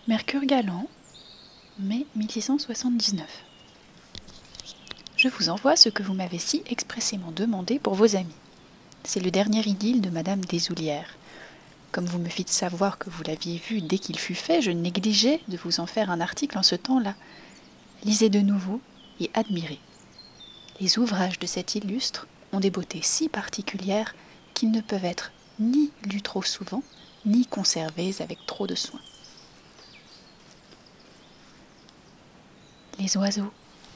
Mercure galant, mai 1679. Je vous envoie ce que vous m'avez si expressément demandé pour vos amis. C'est le dernier idylle de Madame Desoulières. Comme vous me fîtes savoir que vous l'aviez vu dès qu'il fut fait, je négligeais de vous en faire un article en ce temps-là. Lisez de nouveau et admirez. Les ouvrages de cet illustre ont des beautés si particulières qu'ils ne peuvent être ni lus trop souvent, ni conservés avec trop de soin. Les oiseaux.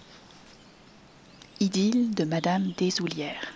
Idylle de Madame Desoulières.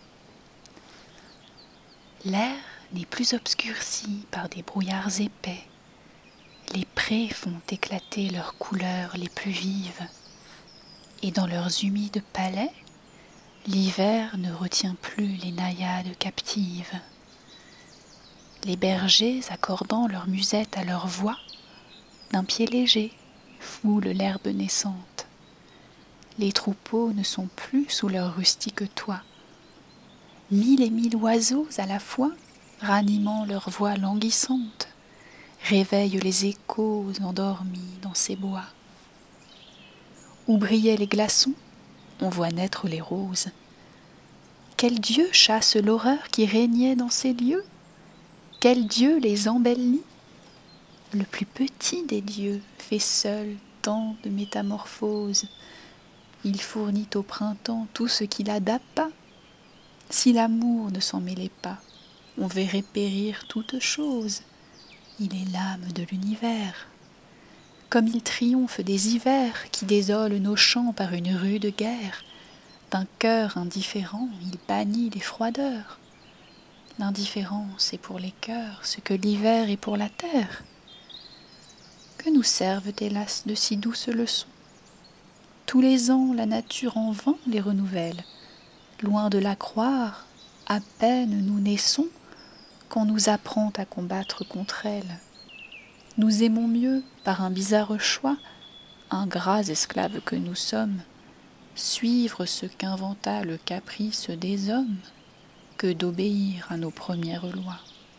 L'air n'est plus obscurci par des brouillards épais. Les prés font éclater leurs couleurs les plus vives. Et dans leurs humides palais, l'hiver ne retient plus les naïades captives. Les bergers, accordant leur musette à leur voix, d'un pied léger, foulent l'herbe naissante. Les troupeaux ne sont plus sous leur rustique toit. 1000 et 1000 oiseaux à la fois, ranimant leur voix languissante, réveillent les échos endormis dans ces bois. Où brillaient les glaçons, on voit naître les roses. Quel dieu chasse l'horreur qui régnait dans ces lieux? Quel dieu les embellit? Le plus petit des dieux fait seul tant de métamorphoses. Il fournit au printemps tout ce qu'il a d'appât. Si l'amour ne s'en mêlait pas, on verrait périr toute chose. Il est l'âme de l'univers. Comme il triomphe des hivers qui désolent nos champs par une rude guerre, d'un cœur indifférent, il bannit les froideurs. L'indifférence est pour les cœurs ce que l'hiver est pour la terre. Que nous servent, hélas, de si douces leçons? Tous les ans, la nature en vain les renouvelle. Loin de la croire, à peine nous naissons qu'on nous apprend à combattre contre elle. Nous aimons mieux, par un bizarre choix, ingrats esclaves que nous sommes, suivre ce qu'inventa le caprice des hommes, que d'obéir à nos premières lois.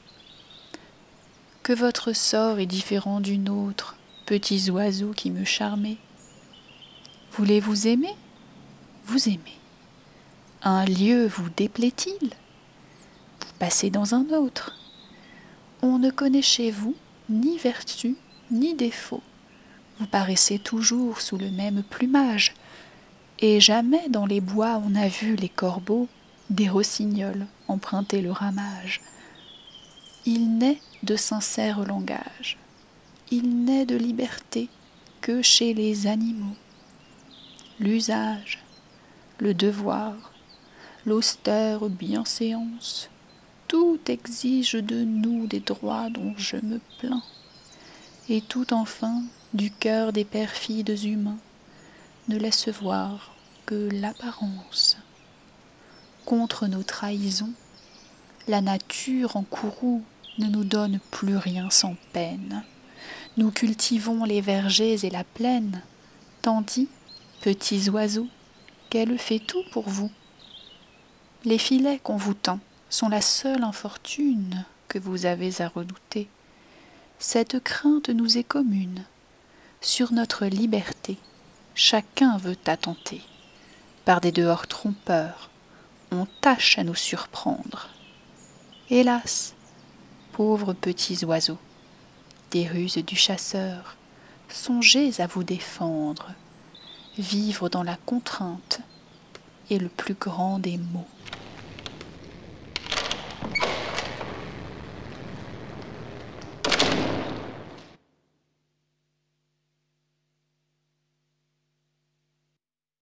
Que votre sort est différent du nôtre, petits oiseaux qui me charmez. Voulez-vous aimer? Vous aimez. Un lieu vous déplaît-il? Vous passez dans un autre. On ne connaît chez vous ni vertu ni défaut. Vous paraissez toujours sous le même plumage, et jamais dans les bois on n'a vu les corbeaux des rossignols emprunter le ramage. Il n'est de sincère langage, il n'est de liberté que chez les animaux. L'usage, le devoir, l'austère bienséance, tout exige de nous des droits dont je me plains, et tout enfin, du cœur des perfides humains, ne laisse voir que l'apparence. Contre nos trahisons, la nature en courroux ne nous donne plus rien sans peine. Nous cultivons les vergers et la plaine, tandis, petits oiseaux, qu'elle fait tout pour vous. Les filets qu'on vous tend sont la seule infortune que vous avez à redouter. Cette crainte nous est commune. Sur notre liberté, chacun veut attenter. Par des dehors trompeurs, on tâche à nous surprendre. Hélas, pauvres petits oiseaux, des ruses du chasseur, songez à vous défendre. Vivre dans la contrainte est le plus grand des maux.